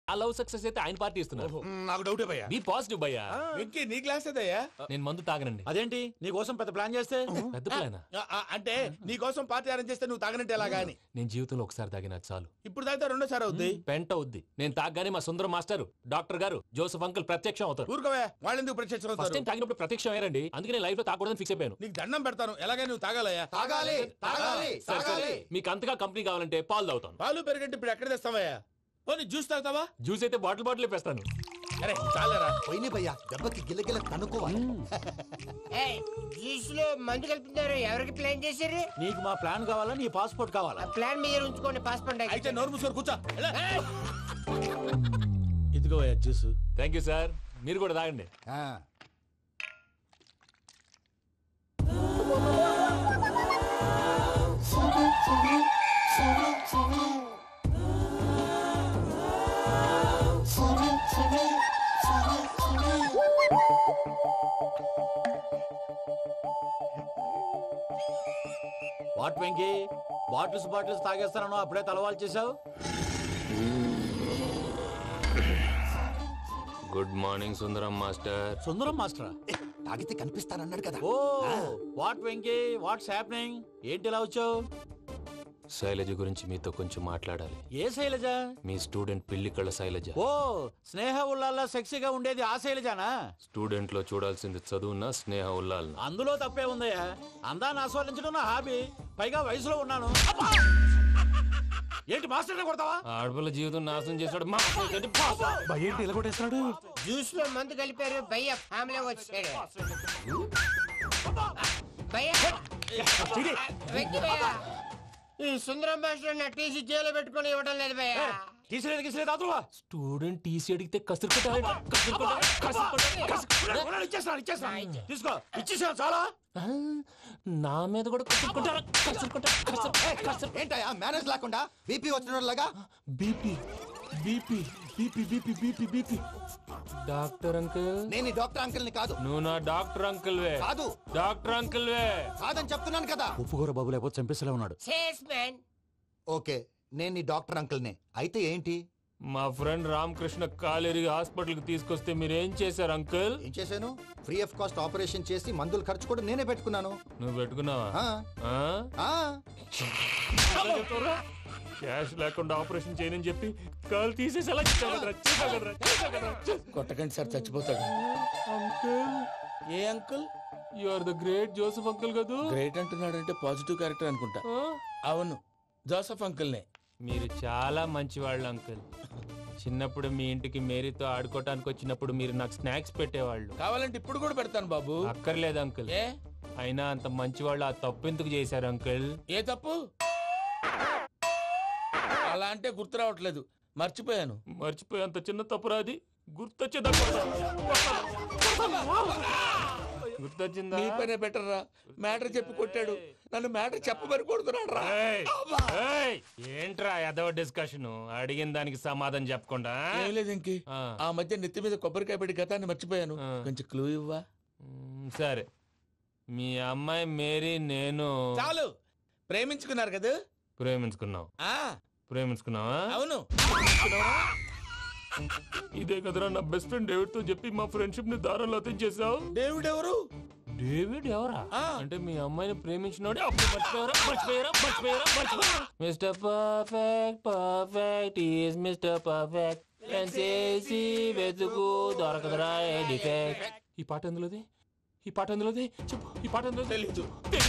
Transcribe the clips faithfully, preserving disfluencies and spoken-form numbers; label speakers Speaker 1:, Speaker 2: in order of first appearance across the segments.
Speaker 1: ఆ love success అయితే ఆయన పార్టీ ఇస్తున్నారు.
Speaker 2: నాకు డౌట్ భయ్యా.
Speaker 1: బీ పాజిటివ్ భయ్యా.
Speaker 2: వెంకీ నీ గ్లాస్ ఏదయ్యా?
Speaker 1: నేను మందు తాగనండి.
Speaker 3: అదేంటి నీ కోసం పెద్ద ప్లాన్ చేస్తే?
Speaker 1: పెద్ద ప్లానా?
Speaker 2: అంటే నీ కోసం పార్టీ అరేంజ్ చేస్తే నువ్వు తాగనంటే ఎలాగా అని.
Speaker 1: నేను జీవితంలో ఒకసారి తాగినా చాలు.
Speaker 2: ఇప్పుడు తాగితే రెండోసారి అవుద్ది.
Speaker 1: పెంట అవుద్ది. నేను తాగగానే మా సుందరం మాస్టర్, డాక్టర్ గారు, జోసెఫ్ అంకుల్ ప్రత్యక్షం అవుతారు.
Speaker 2: ఊరుకోవే, వాళ్ళు ఎందుకు ప్రత్యక్షం అవుతారు?
Speaker 1: ఫస్ట్ టైం తాగినప్పుడు ప్రత్యక్షం అయ్యారండి. అందుకే నేను లైఫ్ లో తాగకూడదని ఫిక్స్ అయిపోయాను.
Speaker 2: నీకు దండం పెడతాను, ఎలాగే నువ్వు తాగాలయ్యా.
Speaker 3: తాగాలి తాగాలి
Speaker 1: సరే సరే, మీకు అంతగా కంపెనీ కావాలంటే పాలు తాగుతాను.
Speaker 2: పాలు పెరిగంటే ఇప్పుడు ఎక్కడ తెస్తావయ్యా? పోనీ జ్యూస్ తాగుతావా?
Speaker 1: జ్యూస్ అయితే బాటిల్ బాటిల్ వేస్తాను.
Speaker 2: అరే చాలరా
Speaker 3: పోయిన భయ్యా, దెబ్బకి గిల్లగిల్ల కనుక్కోవాలి.
Speaker 4: జ్యూస్ లో మందు కలుపుతున్నారు. ఎవరికి ప్లాన్ చేశారు?
Speaker 3: నీకు మా ప్లాన్ కావాలా, నీ పాస్పోర్ట్ కావాలా?
Speaker 4: ప్లాన్ మీరు ఉంచుకోండి, పాస్పోర్ట్
Speaker 2: అయితే నోరు మూసుకొని కూర్చో. ఇదిగో జ్యూస్.
Speaker 1: Thank you sir. మీరు కూడా తాగండి.
Speaker 3: వాట్ వెంకీ, బాటిల్స్ బాటిల్స్ తాగేస్తాను అప్పుడే తలవాలు చేసావు.
Speaker 1: Good morning Sundaram master.
Speaker 3: Sundaram మాస్టరా?
Speaker 5: తాగితే కనిపిస్తానన్నాడు కదా.
Speaker 3: Oh what Venky, what's happening? ఏంటి ఇలా వచ్చావు?
Speaker 1: శైలజ గురించి మీతో కొంచెం మాట్లాడాలి.
Speaker 3: ఏ శైలజ?
Speaker 1: మీ స్టూడెంట్ పిల్లి కళ్ళ శైలజ.
Speaker 3: ఓ స్నేహ ఉల్లాల్లో సెక్సీగా ఉండేది ఆ శైలజానా?
Speaker 1: స్టూడెంట్ లో చూడాల్సింది చదువున్నా స్నేహ ఉల్లాల్.
Speaker 3: అందులో తప్పే ఉందయ్యా. అందాన్ని ఆస్వాదించడం నా హాబీ. పైగా వయసులో ఉన్నాను. ఏంటి మాస్టర్ కొడతావా?
Speaker 1: ఆడపిల్ల జీవితం నాశనం చేశాడు.
Speaker 3: ఏంటి ఇలా కొట్టేస్తున్నాడు?
Speaker 4: జ్యూస్ లో మందు కలిపారు. భయ్య ఫ్యామిలీ వచ్చాడు. భయ్య వెంకీ భయ్య, ఈ సుందరం మాస్టర్ నా టీసీ జైలు పెట్టుకుని ఇవ్వడం లేదు భయ్య.
Speaker 3: తీసిలేదు గీసిలేదు అదువా.
Speaker 1: స్టూడెంట్ టీసీ అడిగితే కసురు కొట్టాలి. కసురు కొట్టాలి. కసురు కొట్టాలి. కసురు కొట్టాలి.
Speaker 3: ఇచ్చేస్తాను ఇచ్చేస్తాను తీసుకో. ఇచ్చేసాను చాలా.
Speaker 1: నా మీద కూడా కసురు కొట్టాలి. కసురు కొట్టాలి. కసురు కసురు.
Speaker 5: ఏంటయ్యా మేనేజ్ లేకుండా బీపీ వచ్చిన లాగా?
Speaker 1: BP BP BP BP BP BP. Doctor uncle.
Speaker 5: నేను ఈ డాక్టర్ అంకుల్ ని కాదు.
Speaker 1: నువ్వు నా డాక్టర్ అంకుల్ వే.
Speaker 5: కాదు.
Speaker 1: డాక్టర్ అంకుల్ వే.
Speaker 5: కాదని చెప్తున్నాను కదా.
Speaker 3: ఉప్పుకూర బాబు లేకపోతే చంపేసేలా ఉన్నాడు.
Speaker 4: Sales man.
Speaker 5: ఓకే, నేను ఈ డాక్టర్ అంకుల్ నే. అయితే ఏంటి?
Speaker 1: మా ఫ్రెండ్ రామకృష్ణ కాలేరి హాస్పిటల్ కి తీసుకొస్తే మీరేం చేశారు అంకుల్?
Speaker 5: ఏం చేశాను? ఫ్రీ ఆఫ్ కాస్ట్ ఆపరేషన్ చేసి మందులు ఖర్చు కూడా నేనే పెట్టుకున్నాను.
Speaker 1: నువ్వు పెట్టుకున్నావా?
Speaker 5: ఆ,
Speaker 1: ఆ?
Speaker 5: ఆ.
Speaker 1: క్యాష్ లేకుండా ఆపరేషన్ చేయనని చెప్పి కాల్ తీసేసి అలా
Speaker 2: కొట్టకండి సార్, చచ్చిపోతాడు.
Speaker 1: అంకుల్,
Speaker 2: ఏ uncle?
Speaker 1: You are the great Joseph uncle కదా.
Speaker 2: గ్రేట్ అంటున్నాడంటే పాజిటివ్ క్యారెక్టర్ అనుకుంటా. అవును, జోసెఫ్ అంకుల్ నే.
Speaker 1: మీరు చాలా మంచివాళ్ళు అంకుల్. చిన్నప్పుడు మీ ఇంటికి మేరీతో ఆడుకోవటానికి వచ్చినప్పుడు మీరు నాకు స్నాక్స్ పెట్టేవాళ్ళు.
Speaker 2: కావాలంటే ఇప్పుడు కూడా పెడతాను బాబు.
Speaker 1: అక్కర్లేదు అంకుల్.
Speaker 2: ఏ
Speaker 1: అయినా అంత మంచివాళ్ళు ఆ తప్పు ఎందుకు చేశారు అంకుల్?
Speaker 2: ఏ తప్పు? అలా అంటే గుర్తు రావట్లేదు, మర్చిపోయాను.
Speaker 1: మర్చిపోయి అంత చిన్న తప్పురాది గుర్తొచ్చే గుర్తొచ్చిందా?
Speaker 2: నీ పనే బెటర్ రా. మ్యాటర్ చెప్పి కొట్టాడు, నన్ను మ్యాటర్ చెప్పమని కొడుతున్నాడు రా.
Speaker 1: ఏంట్రా ఎదవ డిస్కషన్? అడిగిన దానికి సమాధానం చెప్పకుండా.
Speaker 2: ఏం లేదు ఇంకి, ఆ మధ్య నెత్తి మీద కొబ్బరికాయ పెట్టి గతాన్ని మర్చిపోయాను. కొంచెం క్లూ ఇవ్వా?
Speaker 1: సరే, మీ అమ్మాయి మేరీ నేను
Speaker 2: చాలు. ప్రేమించుకున్నారు కదా?
Speaker 1: ప్రేమించుకున్నావు. ప్రేమించుకున్నావా?
Speaker 2: అవును.
Speaker 1: ఇదే కదరా నా బెస్ట్ ఫ్రెండ్ డేవిడ్ తో చెప్పి మా ఫ్రెండ్షిప్ ని దారంలో తెంచేసావు.
Speaker 2: డేవిడ్ ఎవరు?
Speaker 1: డేవిడ్ ఎవరా? అంటే మీ అమ్మాయిని ప్రేమించినోడే అప్పుడు మర్చిపోయారా? మర్చిపోయారా? మర్చిపోయారా? మర్చిపోయారా? Mister perfect perfect is mister perfect చేసి వెతుకు దొరకదురా డిఫెక్ట్. ఈ పాట ఎందులోది? ఈ పాట ఎందులోది? చెప్పు. ఈ పాట ఎందులో?
Speaker 2: తెలీదు.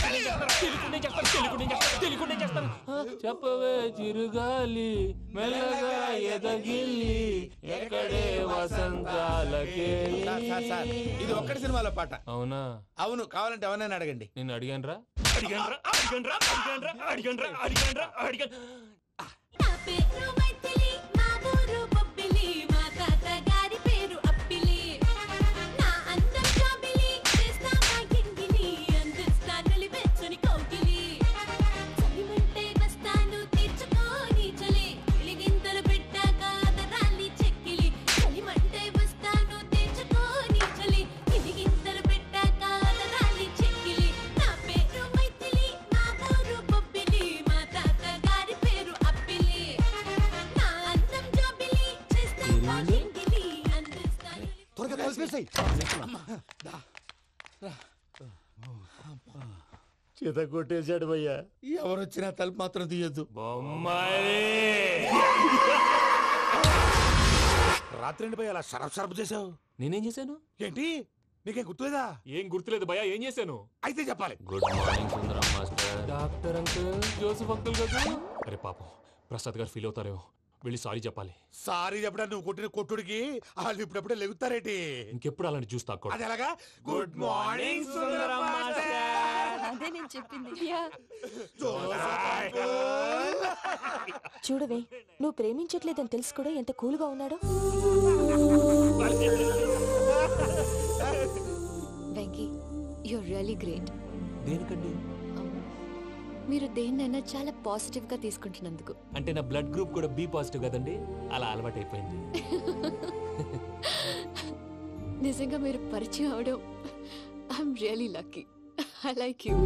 Speaker 1: చెప్పవే చిరుగాలి మెల్లగా ఎదగిల్లి ఎక్కడే వసంతాలకే.
Speaker 2: ఇది ఒక్కటి సినిమాలో పాట.
Speaker 1: అవునా?
Speaker 2: అవును. కావాలంటే ఎవరైనా అడగండి.
Speaker 1: నేను అడిగాను రా అడిగాను రా అడిగాను రా అడిగాను రా అడిగాను రా అడిగాను రా అడిగాను.
Speaker 5: త్వరగా తలుపేసేయ్.
Speaker 3: చేత కొట్టేశాడు భయ్యా.
Speaker 2: ఎవరొచ్చినా తలుపు మాత్రం తీయద్దు.
Speaker 6: రాత్రి ఎండి భయ్య అలా షరఫ్ షరఫ్ చేసావు.
Speaker 1: నేనేం చేశాను?
Speaker 6: ఏంటి నీకేం గుర్తులేదా?
Speaker 7: ఏం గుర్తులేదు భయ్యా, ఏం చేశాను?
Speaker 6: అయితే చెప్పాలి.
Speaker 1: Good morning Sundaram master. Doctor uncle, Joseph uncle కదా.
Speaker 7: అరే పాపం, ప్రసాద్ గారు ఫీల్ అవుతారేమో, వెళ్ళి సారీ చెప్పాలి.
Speaker 6: సారీ చెప్పడా నువ్వు కొట్టిన కొట్టుడికి వాళ్ళు ఇప్పుడప్పుడే లెగుతారేటి?
Speaker 7: ఇంకెప్పుడు అలాంటి జ్యూస్ తాక్కూడదు.
Speaker 6: అది ఎలాగా? Good morning Sundaram master.
Speaker 8: అదే నేను చెప్పింది. చూడవే, నువ్వు ప్రేమించట్లేదని తెలుసు కూడా ఎంత కూల్గా ఉన్నాడో. Venky, you're really great.
Speaker 1: దేనికండి?
Speaker 8: మీరు దేన్నైనా చాలా పాజిటివ్ గా తీసుకుంటున్నందుకు.
Speaker 1: అంటే నా బ్లడ్ గ్రూప్ కూడా బి పాజిటివ్ కదండి, అలా అలవాటు అయిపోయింది.
Speaker 8: నిజంగా మీరు పరిచయం అవడం I'm really lucky. I like you.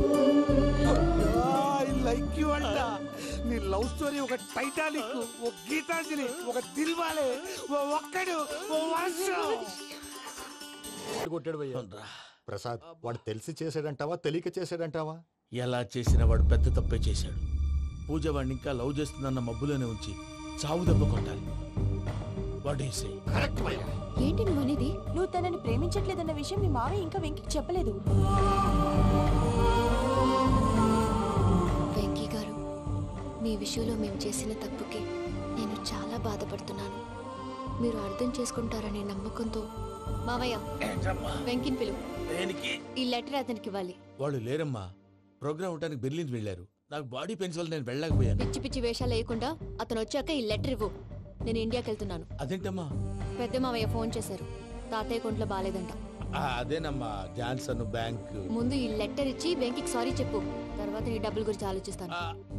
Speaker 6: I like you అంట. నీ లవ్ స్టోరీ ఒక టైటానిక్, ఒక గీతాంజలి, ఒక దిల్వాలే, ఓ ఒక్కడు, ఓ వర్షం.
Speaker 3: కొట్టాడు భయ్యా.
Speaker 5: ప్రసాద్, వాడు తెలిసి చేసాడంటావా తెలియక చేసాడంటావా?
Speaker 2: ఎలా చేసిన వాడు పెద్ద తప్పే చేశాడు. పూజ వాడిని ఇంకా లవ్ చేస్తుందన్న మబ్బులోనే ఉంచి చావు దెబ్బ కొట్టాలి. What you say?
Speaker 3: కరెక్ట్ భయ్యా.
Speaker 8: ఏంటి నువ్వు అనేది? నువ్వు తనని ప్రేమించట్లేదన్న విషయం మీ మావయ్య ఇంకా వెంకీకి చెప్పలేదు. వెంకీ గారు, మీ విషయంలో మేము చేసిన తప్పుకి నేను చాలా బాధపడుతున్నాను. మీరు అర్థం చేసుకుంటారనే నమ్మకంతో మావయ్య వెంకీని పిలువు. ఈ లెటర్ అతనికి ఇవ్వాలి.
Speaker 2: వాళ్ళు లేరమ్మా, ప్రోగ్రామ్ ఉండడానికి బెర్లిన్ వెళ్ళారు. నాకు బాడీ పెయిన్స్ వల్ల నేను వెళ్ళలేకపోయాను.
Speaker 8: పిచ్చి పిచ్చి వేషాలు వేయకుండా అతను వచ్చాక ఈ లెటర్ ఇవ్వు. నేను ఇండియాకి వెళ్తున్నాను.
Speaker 2: అదేంటమ్మా?
Speaker 8: పెద్ద మావయ్య ఫోన్ చేశారు, తాతయ్య కొంట్లో బాలేదంట.
Speaker 2: ఆ, అదేనమ్మా, జాన్సన్ బ్యాంక్.
Speaker 8: ముందు ఈ లెటర్ ఇచ్చి వెంకీకి సారీ చెప్పు, తర్వాత నీ డబ్బుల గురించి ఆలోచిస్తాను.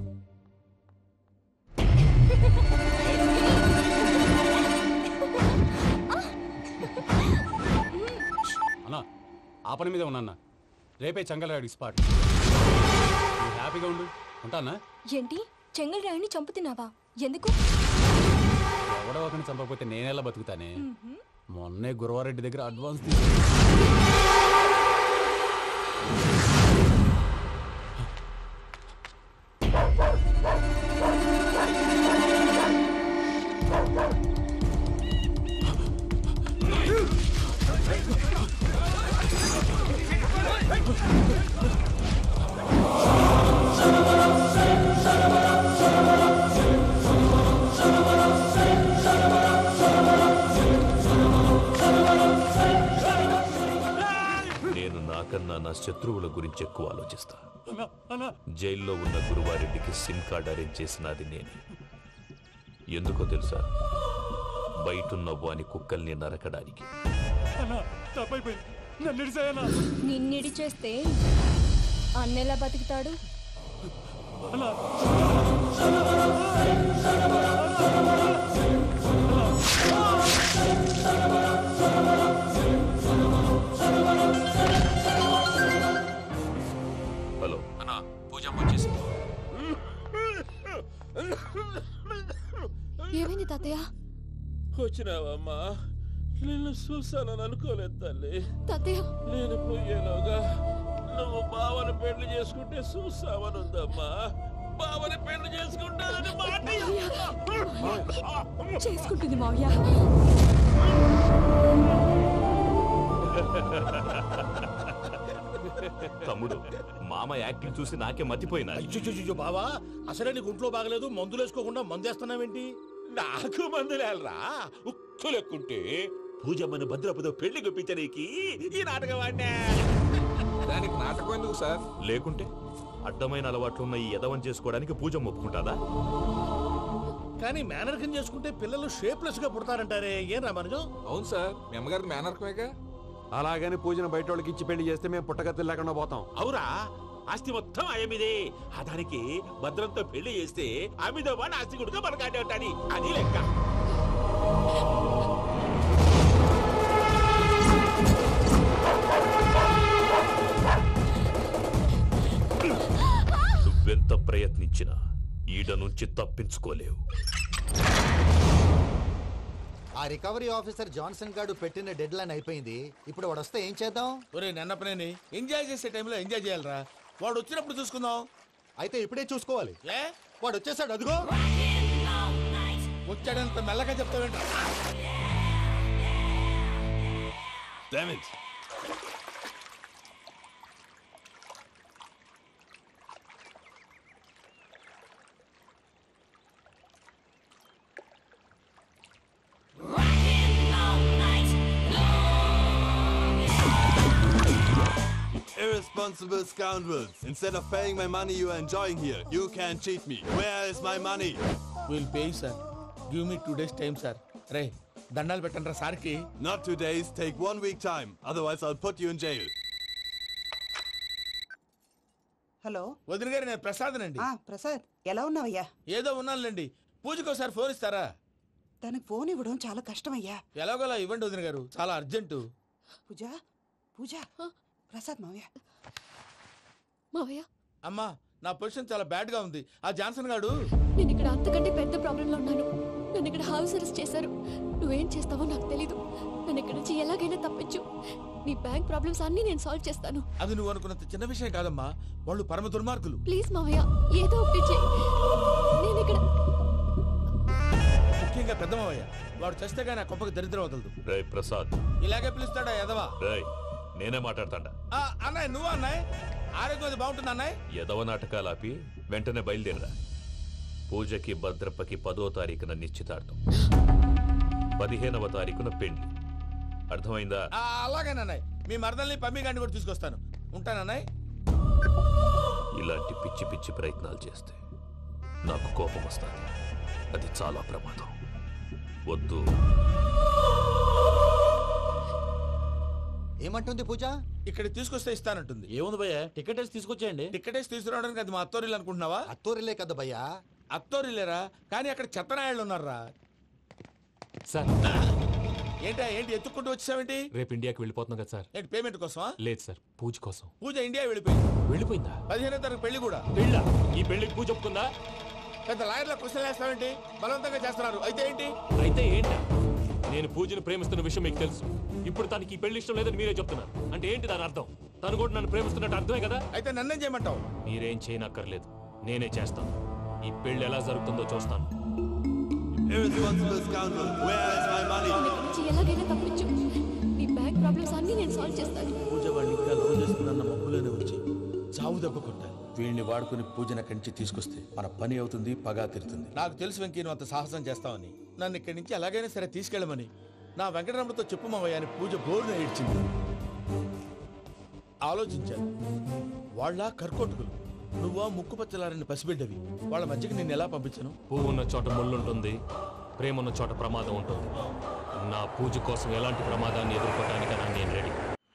Speaker 7: అన్నా, ఆ పని మీద ఉన్నా. రేపే చంగలరాయుడికి స్పాట్. హ్యాపీగా ఉండు. ఉంటానా?
Speaker 8: ఏంటి, చెంగల్ రాయుడిని చంపుతున్నావా? ఎందుకు?
Speaker 7: ఎవడో ఒకరిని చంపకపోతే నేనెలా బతుకుతానే. మొన్నే గురవారెడ్డి దగ్గర అడ్వాన్స్
Speaker 9: నా శత్రువుల గురించి ఎక్కువ ఆలోచిస్తా. జైల్లో ఉన్న గురువారెడ్డికి సిమ్ కార్డ్ అరేంజ్ చేసినది నేనే. ఎందుకో తెలుసా? బయటున్న వాని కుక్కల్ని నరకడానికి.
Speaker 8: నిన్నిడి చేస్తే అన్నెలా బతుకుతాడు?
Speaker 9: హలో అన్నా, పూజమ్మ వచ్చేసింది.
Speaker 8: ఏమైంది తాతయ్య?
Speaker 2: వచ్చినావమ్మా? నిన్ను చూసానని అనుకోలేదు తల్లి.
Speaker 8: తాతయ్య,
Speaker 2: నేను పోయేలోగా నువ్వు బావని పెళ్లి చేసుకుంటే చూసావని ఉందమ్మా. బావని పెళ్లి చేసుకుంటానని మాట
Speaker 8: చేసుకుంటుంది మావయ్య.
Speaker 9: తమ్ముడు, మామ యాక్టింగ్ చూసి నాకే మతిపోయినా.
Speaker 2: అయ్యో బావా, అసలే నీకు ఒంట్లో బాగలేదు, మందులు వేసుకోకుండా మందు వేస్తున్నావేంటి?
Speaker 6: నాకు మందులేలరా, ఉక్కు లెక్కుంటే పూజమ్మని భద్రపదో పెళ్లి గుప్పించనీకి ఈ నాటకం ఆడినా.
Speaker 7: దానికి నాటకం ఎందుకు సార్?
Speaker 9: లేకుంటే అడ్డమైన అలవాట్లున్న ఈ యదవం చేసుకోవడానికి పూజమ్మ ఒప్పుకుంటాదా?
Speaker 2: కానీ మేనర్కం చేసుకుంటే పిల్లలు షేప్లెస్ గా పుడతారంటారే, ఏం రామానుజం?
Speaker 7: అవును సార్, మీ అమ్మగారికి మేనర్కమేగా.
Speaker 3: అలాగని పూజను బయట వాళ్ళకి ఇచ్చి పెళ్లి చేస్తే మేము పుట్టగతులు లేకుండా పోతాం.
Speaker 6: అవురా, ఆస్తి మొత్తం ఆయమిదే. ఆ దానికి భద్రంతో పెళ్లి చేస్తే ఆమెతో పాటు ఆస్తి గుడుక మనకాడే ఉంటాని, అది లెక్క.
Speaker 9: నువ్వెంత ప్రయత్నించినా ఈడ నుంచి తప్పించుకోలేవు.
Speaker 5: ఆ రికవరీ ఆఫీసర్ జాన్సన్ గారు పెట్టిన డెడ్ లైన్ అయిపోయింది. ఇప్పుడు వాడు వస్తే ఏం చేద్దాం?
Speaker 2: ఒరే నన్నపనేని ఎంజాయ్ చేసే టైంలో ఎంజాయ్ చేయాలరా. వాడు వచ్చినప్పుడు చూసుకుందాం.
Speaker 5: అయితే ఇప్పుడే చూసుకోవాలి.
Speaker 2: ఏ
Speaker 5: వాడు వచ్చేసాడు, అదిగో
Speaker 2: వచ్చాడంత మెల్లగా చెప్తావేంట.
Speaker 9: Damn it.
Speaker 10: Irresponsible scoundrels. Instead of paying my money you are enjoying here, you can't cheat me. Where is my money?
Speaker 2: Will pay sir. Give me two days time sir. రే దండాలు పెట్టండి రా సార్కి.
Speaker 10: Not two days, take one week time. Otherwise I'll put you in jail.
Speaker 6: Hello
Speaker 2: వదిన గారు, నేను ప్రసాదనండి.
Speaker 6: ఆ ప్రసాద్ ఎలా ఉన్నావయ్యా?
Speaker 2: ఏదో ఉన్నానులేండి. పూజకి ఒకసారి ఫోన్ ఇస్తారా?
Speaker 6: తనకు ఫోన్ ఇవ్వడం చాలా కష్టమయ్యా.
Speaker 2: ఎలాగోలా ఇవ్వండి వదిన గారు, చాలా అర్జెంటు.
Speaker 6: పూజ పూజ ప్రసాద్ మావయ్య.
Speaker 8: మావయ్య
Speaker 2: అమ్మా, నా పొజిషన్ చాలా బ్యాడ్ గా ఉంది. ఆ జాన్సన్ గాడు
Speaker 8: నేను ఇక్కడ అంతకంటే పెద్ద ప్రాబ్లంలో ఉన్నాను. నన్ను ఇక్కడ హౌస్ అరెస్ట్ చేశారు. నువ్వేం చేస్తావో నాకు తెలీదు. నన్ను ఇక్కడ నుంచి ఎలాగైనా తప్పించు. నీ బ్యాంక్ ప్రాబ్లమ్స్ అన్నీ నేను సాల్వ్ చేస్తాను.
Speaker 2: అది నువ్వు అనుకున్నంత చిన్న విషయం కాదమ్మా. వాళ్ళు పరమ దుర్మార్గులు.
Speaker 8: ప్లీజ్ మావయ్య, ఏదో ఒకటి చెయ్యి. నేను ఇక్కడ
Speaker 2: ముఖ్యంగా పెద్దమావయ్య, వాడు చేస్తే గానీ ఆ కొంపకి దరిద్రం వదలదు.
Speaker 9: రేయ్ ప్రసాద్.
Speaker 2: ఇలాగే పిలుస్తాడా ఎదవా?
Speaker 9: రేయ్ నేనే మాట్లాడతాడా?
Speaker 2: ఆ, అన్నయ్య నువ్వు అన్నయ్య. ఆరోగ్యం అది బాగుంటుంది అన్నయ్య.
Speaker 9: ఎదవ నాటకాలు ఆపి వెంటనే బయలుదేరరా. పూజకి భద్రప్పకి పదో తారీఖున నిశ్చితార్థం, పదిహేనవ తారీఖున పెళ్లి. అర్థమైందా?
Speaker 2: ఆ, అలాగేనన్నయ్య. మీ మరదల్ని పమ్మి గండి కూడా తీసుకొస్తాను. ఉంటానన్నయ్య.
Speaker 9: ఇలాంటి పిచ్చి పిచ్చి ప్రయత్నాలు చేస్తే నాకు కోపం వస్తుంది. అది చాలా ప్రమాదం. వద్దు.
Speaker 5: ఏమంటుంది పూజ?
Speaker 2: ఇక్కడ తీసుకొస్తే ఇస్తానంటుంది.
Speaker 3: ఏముంది భయ్య, టికెట్ వేసి తీసుకొచ్చేయండి.
Speaker 2: టికెట్ వేసి తీసుకురావడానికి అది మా అత్తోరిల్లు అనుకుంటున్నావా?
Speaker 5: అత్తూరిలే కదా భయ్యా.
Speaker 2: అత్తోరిల్లేరా, కానీ అక్కడ చెత్తనాయాళ్ళు ఉన్నారా.
Speaker 1: సార్
Speaker 2: ఏంటా ఏంటి ఎత్తుక్కుంటూ వచ్చావేంటి?
Speaker 1: రేపు ఇండియాకి వెళ్ళిపోతున్నాం కదా సార్.
Speaker 2: ఏంటి పేమెంట్ కోసమా?
Speaker 1: లేదు సార్, పూజ కోసం.
Speaker 2: పూజ ఇండియా వెళ్ళిపోయింది.
Speaker 1: వెళ్ళిపోయిందా?
Speaker 2: పదిహేనో తారీఖు పెళ్లి కూడా.
Speaker 1: పెళ్ళా? ఈ పెళ్లికి పూజ ఒప్పుకుందా?
Speaker 2: పెద్ద లాయర్ల క్వశ్చన్ వేస్తావేంటి? బలవంతంగా చేస్తున్నారు. అయితే ఏంటి?
Speaker 1: అయితే ఏంటా? నేను పూజను ప్రేమిస్తున్న విషయం మీకు తెలుసు. ఇప్పుడు తనకి ఈ పెళ్లి ఇష్టం లేదని మీరే చెప్తున్నారు. అంటే ఏంటి దాని అర్థం? తను కూడా నన్ను ప్రేమిస్తున్నట్టు అర్థమే కదా?
Speaker 2: అయితే నన్నేం చేయమంటావు?
Speaker 1: మీరేం చేయనక్కర్లేదు, నేనే చేస్తాను. ఈ పెళ్లి ఎలా జరుగుతుందో చూస్తాను.
Speaker 10: Irresponsible scoundrel. Where is my money?
Speaker 8: నన్ను ఇక్కడ నుంచి ఎలాగైనా తప్పించు. నీ బ్యాంక్ ప్రాబ్లమ్స్ అన్నీ నేను సాల్వ్ చేస్తాను.
Speaker 2: పూజ వాడిని ఇంకా లవ్ చేస్తుందన్న మబ్బులోనే వచ్చి చావు దెబ్బ కొట్టాలి. వీడిని వాడుకుని పూజన కంచి తీసుకొస్తే మన పని అవుతుంది, పగా తీరుతుంది. నాకు తెలుసు వెంకీ నువ్వు అంత సాహసం చేస్తావని. నన్ను ఇక్కడి నుంచి ఎలాగైనా సరే తీసుకెళ్ళమని నా వెంకటరమణతో చెప్పు మావయ్య అని పూజ బోరున ఏడ్చింది. ఆలోచించాను. వాళ్ళ కర్కోటకులు, నువ్వా ముక్కుపచ్చలారని పసిబిడ్డవి. వాళ్ళ మధ్యకి నేను ఎలా పంపించను?
Speaker 1: పువ్వు ఉన్న చోట ముళ్ళుంటుంది, ప్రేమ ఉన్న చోట ప్రమాదం ఉంటుంది. నా పూజ కోసం ఎలాంటి ప్రమాదాన్ని ఎదుర్కోవడానికైనా నేను రెడీ.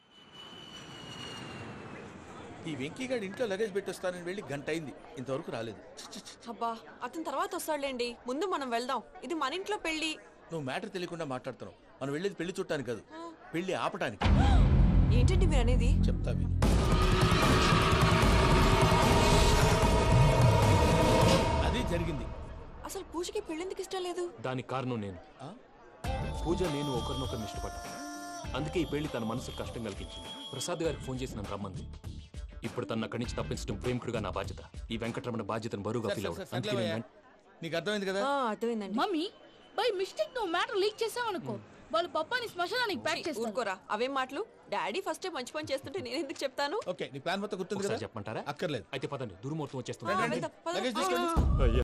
Speaker 2: ఈ వెంకీగాడి ఇంట్లో లగేజ్ పెట్టొస్తానని వెళ్ళి గంట అయింది, ఇంతవరకు రాలేదు. ఛ్ ఛ్ ఛ్.
Speaker 11: అబ్బా అతని తర్వాత వస్తాడులేండి, ముందు మనం వెళ్దాం. ఇది మన ఇంట్లో పెళ్లి.
Speaker 2: నువ్వు మ్యాటర్ తెలియకుండా మాట్లాడుతున్నావు. మనం వెళ్ళేది పెళ్లి చుట్టానికి కాదు, పెళ్లి ఆపటానికి.
Speaker 11: ఏంటండి మీరు అనేది?
Speaker 2: చెప్తా విను. అది జరిగింది.
Speaker 11: అసలు పూజకి పెళ్ళెందుకు ఇష్టం లేదు?
Speaker 1: దానికి కారణం నేను. పూజ నేను ఒకరినొకరిని ఇష్టపడ్డా. అందుకే ఈ పెళ్లి తన మనసుకు కష్టం కలిగించింది. ప్రసాద్ గారికి ఫోన్ చేసి నన్ను రమ్మంది. ఇప్పుడు తన అక్కడి నుంచి తప్పించడం ప్రేమికుడుగా నా బాధ్యత. ఈ వెంకటరమణ బాధ్యతను బరువుగా ఫీల్ అవ్వడం.
Speaker 2: నీకు అర్థమైంది కదా?
Speaker 11: అర్థమైందండి.
Speaker 12: మమ్మీ బై మిస్టేక్ నువ్వు మ్యాటర్ లీక్ చేసావనుకో, వాళ్ళు పప్పాని శ్మశానానికి ప్యాక్ చేస్తారు.
Speaker 11: ఊరుకోరా, అవేం మాటలు. డాడీ ఫస్ట్ మంచి పని చేస్తుంటే నేను ఎందుకు చెప్తాను?
Speaker 2: ఓకే, నీ ప్లాన్ మొత్తం గుర్తుంది కదా?
Speaker 1: చెప్పమంటారా?
Speaker 2: అక్కర్లేదు.
Speaker 1: అయితే పదండి, దుర్ముహూర్తం వచ్చేస్తుంది.
Speaker 2: రండి, రండి. లగేజ్ తీసుకెళ్ళి.